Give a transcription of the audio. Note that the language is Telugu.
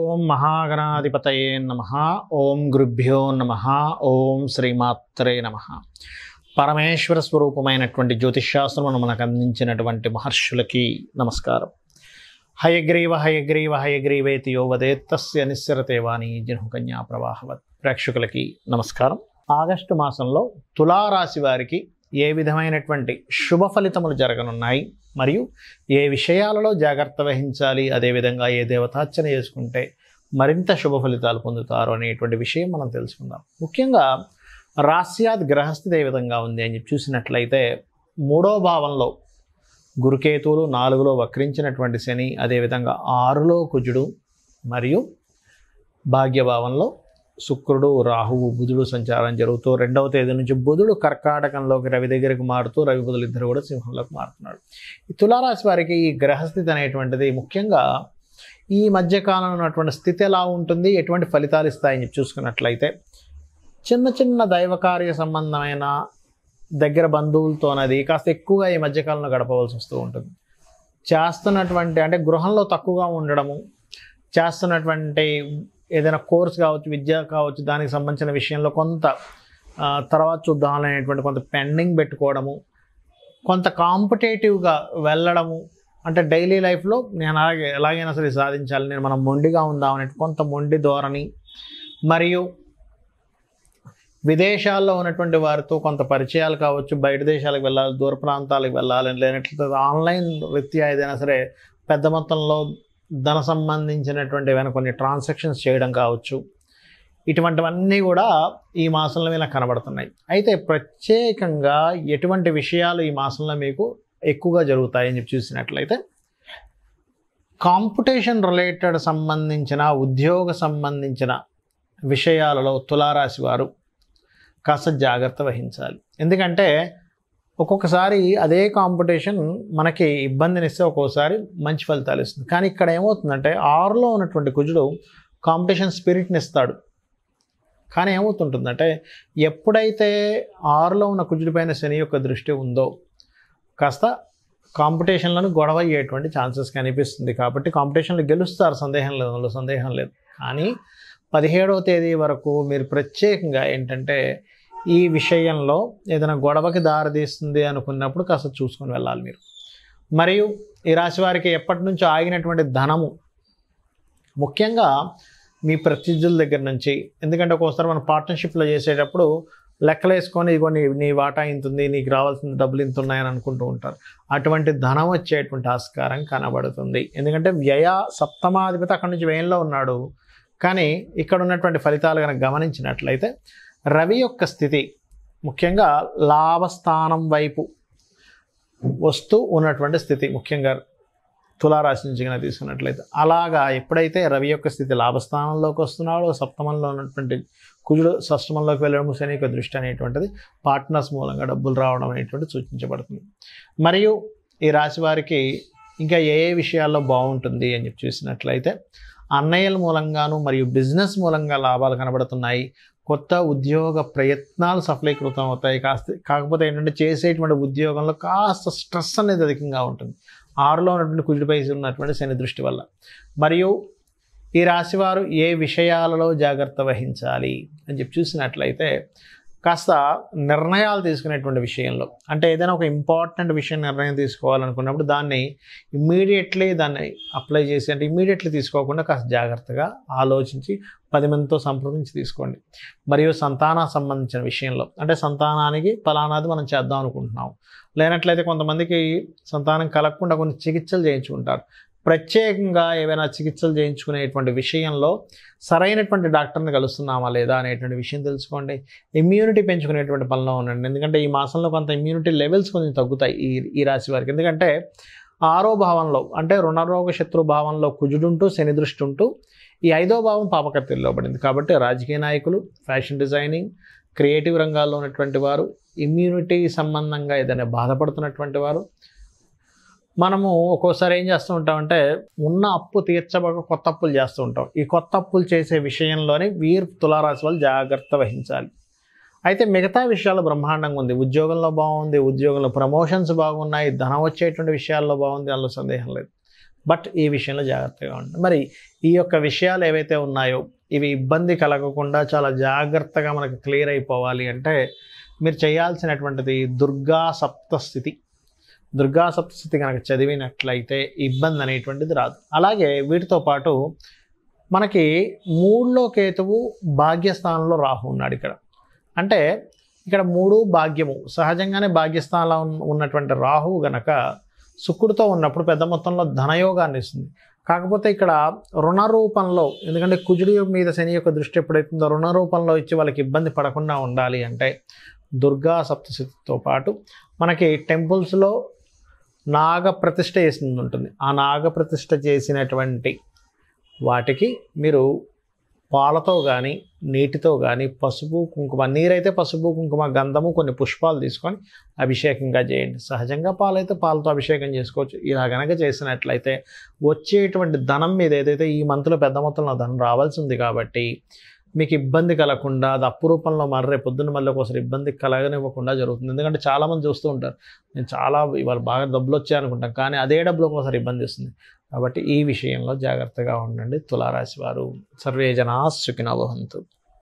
ఓం మహాగణాధిపతయే నమః. ఓం గురుభ్యో నమః. ఓం శ్రీమాత్రే నమః. పరమేశ్వర స్వరూపమైనటువంటి జ్యోతిష్శాస్త్రమును మనకు అందించినటువంటి మహర్షులకి నమస్కారం. హయగ్రీవ హయగ్రీవ హయగ్రీవేతి యో వదేత్ తస్య నిస్సరతే వాణి జహ్నుకన్యా ప్రవాహవత్. ప్రేక్షకులకి నమస్కారం. ఆగస్టు మాసంలో తులారాశి వారికి ఏ విధమైనటువంటి శుభ ఫలితములు జరగనున్నాయి, మరియు ఏ విషయాలలో జాగ్రత్త వహించాలి, అదేవిధంగా ఏ దేవతార్చన చేసుకుంటే మరింత శుభ ఫలితాలు పొందుతారు అనేటువంటి విషయం మనం తెలుసుకుందాం. ముఖ్యంగా రాస్యాద్ గ్రహస్థితి ఏ విధంగా ఉంది అని చూసినట్లయితే, 3వ భావంలో గురుకేతువులు, 4లో వక్రించినటువంటి శని, అదేవిధంగా 6లో కుజుడు, మరియు భాగ్యభావంలో శుక్రుడు, రాహువు, బుధుడు సంచారం జరుగుతూ 2వ తేదీ నుంచి బుధుడు కర్కాటకంలోకి రవి దగ్గరికి మారుతూ, రవి బుధులు ఇద్దరు కూడా సింహంలోకి మారుతున్నాడు. ఈ తులారాశి వారికి ఈ గ్రహస్థితి అనేటువంటిది ముఖ్యంగా ఈ మధ్యకాలంలో ఉన్నటువంటి స్థితి ఎలా ఉంటుంది, ఎటువంటి ఫలితాలు ఇస్తాయని చూసుకున్నట్లయితే, చిన్న చిన్న దైవకార్య సంబంధమైన దగ్గర బంధువులతోనది కాస్త ఎక్కువగా ఈ మధ్యకాలంలో గడపవలసి వస్తూ ఉంటుంది. చేస్తున్నటువంటి అంటే గృహంలో తక్కువగా ఉండడము, చేస్తున్నటువంటి ఏదైనా కోర్స్ కావచ్చు, విద్య కావచ్చు, దానికి సంబంధించిన విషయంలో కొంత తర్వాత చూద్దాం అనేటువంటి కొంత పెండింగ్ పెట్టుకోవడము, కొంత కాంపిటేటివ్గా వెళ్ళడము, అంటే డైలీ లైఫ్లో నేను ఎలాగైనా సరే సాధించాలి, నేను మనం మొండిగా ఉందాం అనే కొంత మొండి ధోరణి, మరియు విదేశాల్లో ఉన్నటువంటి వారితో కొంత పరిచయాలు కావచ్చు, బయట దేశాలకు వెళ్ళాలి, దూర ప్రాంతాలకు వెళ్ళాలి, లేనట్లయితే ఆన్లైన్ రీత్యా ఏదైనా సరే పెద్ద మొత్తంలో ధన సంబంధించినటువంటి ఏమైనా కొన్ని ట్రాన్సాక్షన్స్ చేయడం కావచ్చు, ఇటువంటివన్నీ కూడా ఈ మాసంలో మీకు కనబడుతున్నాయి. అయితే ప్రత్యేకంగా ఎటువంటి విషయాలు ఈ మాసంలో మీకు ఎక్కువగా జరుగుతాయని చూసినట్లయితే, కాంపిటీషన్ రిలేటెడ్ సంబంధించిన, ఉద్యోగ సంబంధించిన విషయాలలో తులారాశి వారు కాస్త జాగ్రత్త వహించాలి. ఎందుకంటే ఒక్కొక్కసారి అదే కాంపిటీషన్ మనకి ఇబ్బందినిస్తే ఒక్కోసారి మంచి ఫలితాలు ఇస్తుంది. కానీ ఇక్కడ ఏమవుతుందంటే 6లో ఉన్నటువంటి కుజుడు కాంపిటీషన్ స్పిరిట్ని ఇస్తాడు. కానీ ఏమవుతుంటుందంటే, ఎప్పుడైతే 6లో ఉన్న కుజుడి పైన శని యొక్క దృష్టి ఉందో కాస్త కాంపిటీషన్లను గొడవ అయ్యేటువంటి ఛాన్సెస్ కనిపిస్తుంది. కాబట్టి కాంపిటీషన్లు గెలుస్తారు, సందేహం లేదు, అందులో సందేహం లేదు. కానీ 17వ తేదీ వరకు మీరు ప్రత్యేకంగా ఏంటంటే ఈ విషయంలో ఏదైనా గొడవకి దారితీస్తుంది అనుకున్నప్పుడు కాస్త చూసుకొని వెళ్ళాలి మీరు. మరియు ఈ రాశి వారికి ఎప్పటి నుంచో ఆగినటువంటి ధనము, ముఖ్యంగా మీ ప్రత్యర్థుల దగ్గర నుంచి, ఎందుకంటే ఒక్కోసారి మనం పార్ట్నర్షిప్లో చేసేటప్పుడు లెక్కలు వేసుకొని ఇదిగో నీ వాటా ఇంత ఉంది, నీకు రావాల్సిన డబ్బులు ఇంత ఉన్నాయని అనుకుంటూ ఉంటారు. అటువంటి ధనం వచ్చేటువంటి ఆస్కారం కనబడుతుంది. ఎందుకంటే సప్తమాధిపతి అక్కడి నుంచి వ్యయంలో ఉన్నాడు. కానీ ఇక్కడ ఉన్నటువంటి ఫలితాలు కనుక గమనించినట్లయితే, రవి యొక్క స్థితి ముఖ్యంగా లాభస్థానం వైపు వస్తూ ఉన్నటువంటి స్థితి, ముఖ్యంగా తులారాశి నుంచి కనుక తీసుకున్నట్లయితే, అలాగా ఎప్పుడైతే రవి యొక్క స్థితి లాభస్థానంలోకి వస్తున్నాడో, సప్తమంలో ఉన్నటువంటి కుజుడు షష్టమంలోకి వెళ్ళడం, శని యొక్క దృష్టి అనేటువంటిది పార్ట్నర్స్ మూలంగా డబ్బులు రావడం అనేటువంటిది సూచించబడుతుంది. మరియు ఈ రాశి వారికి ఇంకా ఏ విషయాల్లో బాగుంటుంది అని చూసినట్లయితే, అన్నయ్యల మూలంగాను మరియు బిజినెస్ మూలంగా లాభాలు కనబడుతున్నాయి. కొత్త ఉద్యోగ ప్రయత్నాలు సఫలీకృతం అవుతాయి. కాకపోతే ఏంటంటే చేసేటువంటి ఉద్యోగంలో కాస్త స్ట్రెస్ అనేది అధికంగా ఉంటుంది 6లో ఉన్నటువంటి కుజుడిపై ఉన్నటువంటి శని దృష్టి వల్ల. మరియు ఈ రాశివారు ఏ విషయాలలో జాగ్రత్త వహించాలి అని చూసినట్లయితే, కాస్త నిర్ణయాలు తీసుకునేటువంటి విషయంలో, అంటే ఏదైనా ఒక ఇంపార్టెంట్ విషయం నిర్ణయం తీసుకోవాలనుకున్నప్పుడు దాన్ని ఇమ్మీడియట్లీ దాన్ని అప్లై చేసి, అంటే ఇమ్మీడియట్లీ తీసుకోకుండా కాస్త జాగ్రత్తగా ఆలోచించి 10 మందితో సంప్రదించి తీసుకోండి. మరియు సంతానానికి సంబంధించిన విషయంలో, అంటే సంతానానికి ఫలానాది మనం చేద్దాం అనుకుంటున్నాం, లేనట్లయితే కొంతమందికి సంతానం కలగకుండా కొన్ని చికిత్సలు చేయించుకుంటారు. ప్రత్యేకంగా ఏవైనా చికిత్సలు చేయించుకునేటువంటి విషయంలో సరైనటువంటి డాక్టర్ని కలుస్తున్నామా లేదా అనేటువంటి విషయం తెలుసుకోండి. ఇమ్యూనిటీ పెంచుకునేటువంటి పనిలో ఉండండి. ఎందుకంటే ఈ మాసంలో కొంత ఇమ్యూనిటీ లెవెల్స్ కొంచెం తగ్గుతాయి ఈ రాశి వారికి. ఎందుకంటే 6వ భావంలో, అంటే రుణరోగ శత్రు భావంలో కుజుడుంటూ శని దృష్టి ఉంటూ, ఈ 5వ భావం పాపకర్తెల్లో పడింది. కాబట్టి రాజకీయ నాయకులు, ఫ్యాషన్ డిజైనింగ్, క్రియేటివ్ రంగాల్లో ఉన్నటువంటి వారు, ఇమ్యూనిటీ సంబంధంగా ఏదైనా బాధపడుతున్నటువంటి వారు, మనము ఒక్కోసారి ఏం చేస్తూ ఉంటామంటే ఉన్న అప్పు తీర్చబోక కొత్త అప్పులు చేస్తూ ఉంటాం. ఈ కొత్త అప్పులు చేసే విషయంలోనే వీరు తులారాశి వాళ్ళు జాగ్రత్త వహించాలి. అయితే మిగతా విషయాల్లో బ్రహ్మాండంగా ఉంది. ఉద్యోగంలో బాగుంది, ఉద్యోగంలో ప్రమోషన్స్ బాగున్నాయి, ధనం వచ్చేటువంటి విషయాల్లో బాగుంది, అందులో సందేహం లేదు. బట్ ఈ విషయంలో జాగ్రత్తగా ఉండండి. మరి ఈ యొక్క విషయాలు ఏవైతే ఉన్నాయో ఇవి ఇబ్బంది కలగకుండా చాలా జాగ్రత్తగా మనకు క్లియర్ అయిపోవాలి అంటే మీరు చేయాల్సినటువంటిది దుర్గా సప్తస్థితి. దుర్గా సప్తస్థితి కనుక చదివినట్లయితే ఇబ్బంది అనేటువంటిది రాదు. అలాగే వీటితో పాటు మనకి 3లో కేతువు, భాగ్యస్థానంలో రాహు ఉన్నాడు ఇక్కడ. అంటే ఇక్కడ 3 భాగ్యము, సహజంగానే భాగ్యస్థానంలో ఉన్నటువంటి రాహువు గనక శుక్రుడితో ఉన్నప్పుడు పెద్ద మొత్తంలో ధనయోగాన్ని ఇస్తుంది. కాకపోతే ఇక్కడ రుణ రూపంలో, ఎందుకంటే కుజుడి మీద శని యొక్క దృష్టి ఎప్పుడైతుందో రుణ రూపంలో ఇచ్చి వాళ్ళకి ఇబ్బంది పడకుండా ఉండాలి అంటే దుర్గా సప్తశతితో పాటు మనకి టెంపుల్స్లో నాగప్రతిష్ఠ చేసింది ఉంటుంది. ఆ నాగప్రతిష్ఠ చేసినటువంటి వాటికి మీరు పాలతో కానీ నీటితో కానీ పసుపు కుంకుమ, నీరైతే పసుపు కుంకుమ, గంధము, కొన్ని పుష్పాలు తీసుకొని అభిషేకంగా చేయండి. సహజంగా పాలైతే పాలతో అభిషేకం చేసుకోవచ్చు. ఇలా కనుక చేసినట్లయితే వచ్చేటువంటి ధనం మీద ఏదైతే ఈ మంత్లో పెద్ద మొత్తంలో ధనం రావాల్సి ఉంది కాబట్టి మీకు ఇబ్బంది కలగకుండా, అది అప్పు రూపంలో మర్రే పొద్దున్న మళ్ళీ ఒకసారి ఇబ్బంది కలగనివ్వకుండా జరుగుతుంది. ఎందుకంటే చాలామంది చూస్తూ ఉంటారు, నేను చాలా ఇవాళ బాగా డబ్బులు వచ్చాయి అనుకుంటాం, కానీ అదే డబ్బులు ఒకసారి ఇబ్బంది ఇస్తుంది. కాబట్టి ఈ విషయంలో జాగ్రత్తగా ఉండండి తులారాశి వారు. సర్వే జనా సుఖినో భవంతు.